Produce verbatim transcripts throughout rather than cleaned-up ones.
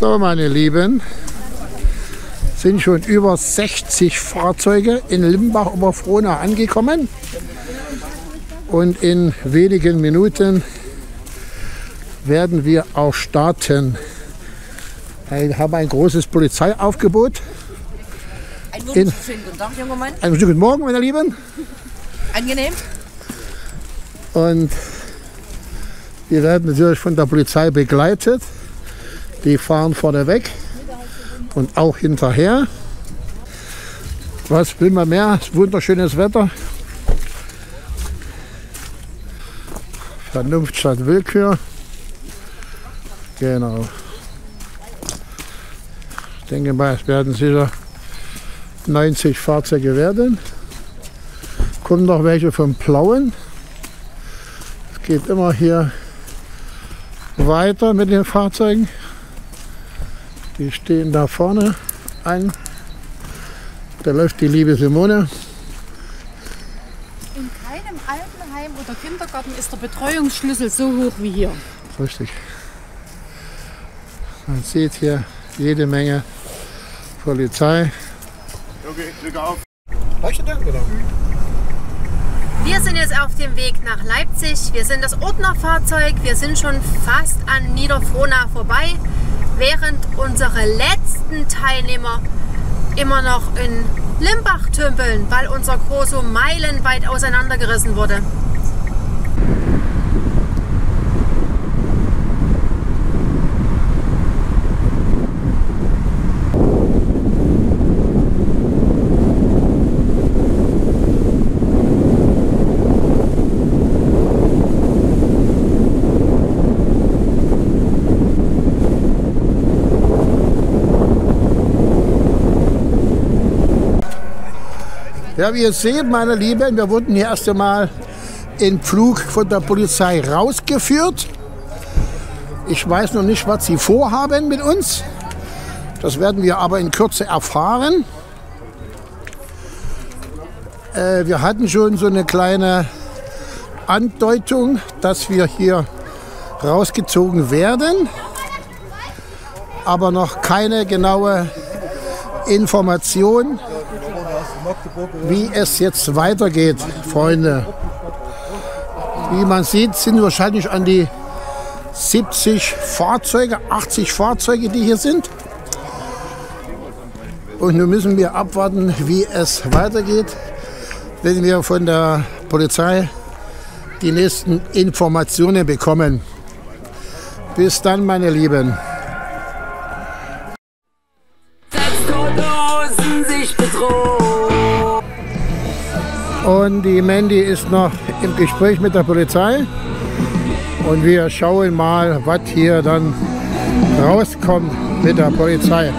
So, meine Lieben, sind schon über sechzig Fahrzeuge in Limbach-Oberfrohna angekommen. Und in wenigen Minuten werden wir auch starten. Wir haben ein großes Polizeiaufgebot. Einen wunderschönen guten Tag, junger Mann. Einen guten Morgen, meine Lieben. Angenehm. Und wir werden natürlich von der Polizei begleitet. Die fahren vorne weg und auch hinterher. Was will man mehr? Wunderschönes Wetter. Vernunft statt Willkür. Genau. Ich denke mal, es werden sicher neunzig Fahrzeuge werden. Kommen noch welche vom Plauen. Es geht immer hier weiter mit den Fahrzeugen. Die stehen da vorne an. Da läuft die liebe Simone. In keinem Altenheim oder Kindergarten ist der Betreuungsschlüssel so hoch wie hier. Richtig. Man sieht hier jede Menge Polizei. Okay, Glück auf. Wir sind jetzt auf dem Weg nach Leipzig. Wir sind das Ordnerfahrzeug. Wir sind schon fast an Niederfrohna vorbei, während unsere letzten Teilnehmer immer noch in Limbach tümpeln, weil unser Corso meilenweit auseinandergerissen wurde. Ja, wie ihr seht, meine Lieben, wir wurden hier erst einmal in Pflug von der Polizei rausgeführt. Ich weiß noch nicht, was sie vorhaben mit uns. Das werden wir aber in Kürze erfahren. Äh, wir hatten schon so eine kleine Andeutung, dass wir hier rausgezogen werden, aber noch keine genaue Information, wie es jetzt weitergeht, Freunde. Wie man sieht, sind wahrscheinlich an die siebzig Fahrzeuge, achtzig Fahrzeuge, die hier sind. Und nun müssen wir abwarten, wie es weitergeht, wenn wir von der Polizei die nächsten Informationen bekommen. Bis dann, meine Lieben. Und die Mandy ist noch im Gespräch mit der Polizei. Und wir schauen mal, was hier dann rauskommt mit der Polizei.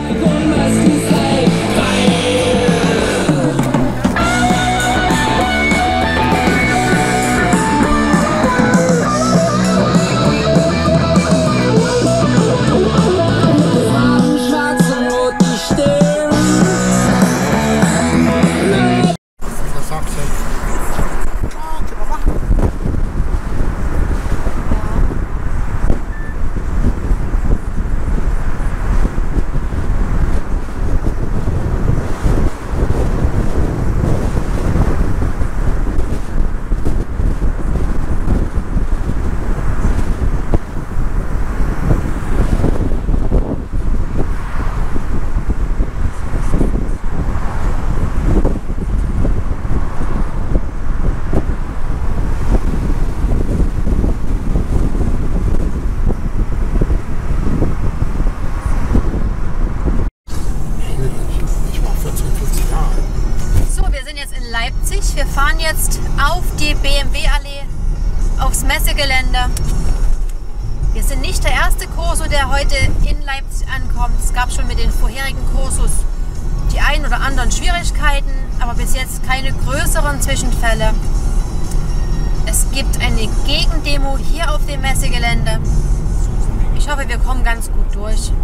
Wir fahren jetzt auf die B M W-Allee, aufs Messegelände. Wir sind nicht der erste Corso, der heute in Leipzig ankommt. Es gab schon mit den vorherigen Corsos die ein oder anderen Schwierigkeiten, aber bis jetzt keine größeren Zwischenfälle. Es gibt eine Gegendemo hier auf dem Messegelände. Ich hoffe, wir kommen ganz gut durch.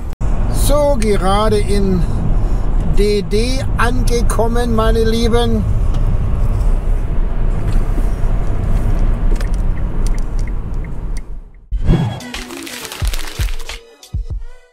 So, gerade in D D angekommen, meine Lieben.